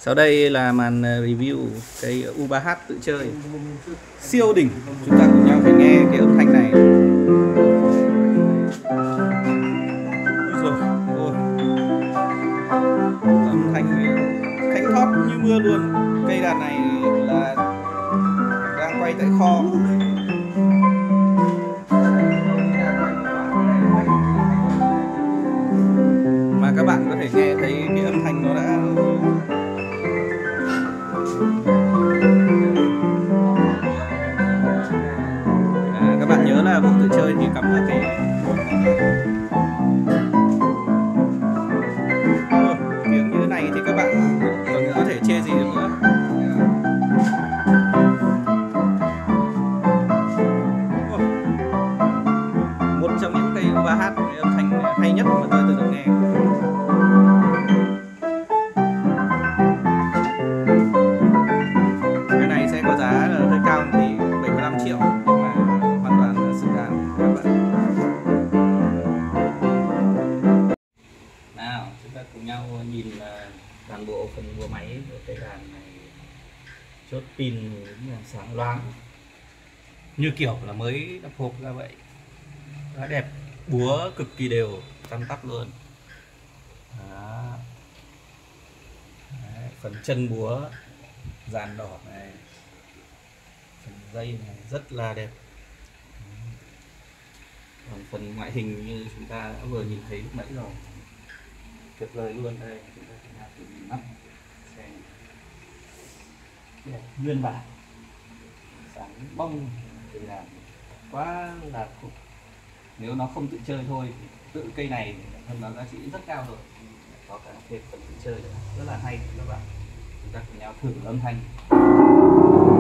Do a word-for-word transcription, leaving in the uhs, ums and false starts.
Sau đây là màn review cái u ba hát tự chơi siêu đỉnh. Chúng ta cùng nhau phải nghe cái âm thanh này. Ôi dồi ôi. Âm thanh thánh thót như mưa luôn. Cây đàn này là đang quay tại kho. Mà các bạn có thể nghe thấy cái âm thanh nó đã à, các bạn nhớ là bộ tự chơi thì cắm ở cái Ồ, tiếng như thế này thì các bạn còn có thể chê gì được nữa. Ồ, một trong những cây u ba hát âm thanh hay nhất mà tôi từng được nghe. Cái này sẽ có giá là hơi cao một tí, bảy mươi lăm triệu, nhưng mà hoàn toàn là xứng đáng các bạn. Nào, chúng ta cùng nhau nhìn toàn bộ phần bộ máy của cái đàn này. Chốt pin sáng loáng, như kiểu là mới đập hộp ra vậy. Rất đẹp, búa cực kỳ đều, tăm tắp luôn. Đó. Đấy, phần chân búa dàn đỏ này, phần dây này rất là đẹp. Còn phần ngoại hình như chúng ta đã vừa nhìn thấy lúc nãy rồi, tuyệt vời luôn. Đây chúng ta sẽ làm thử nhìn mắt xem đẹp nguyên bản, sáng bong thì là quá là khủng. Nếu nó không tự chơi thôi, tự cây này hơn nó giá trị rất cao rồi, có cả thêm phần tự chơi nữa. Rất là hay các bạn. Chúng ta cùng nhau thử âm thanh.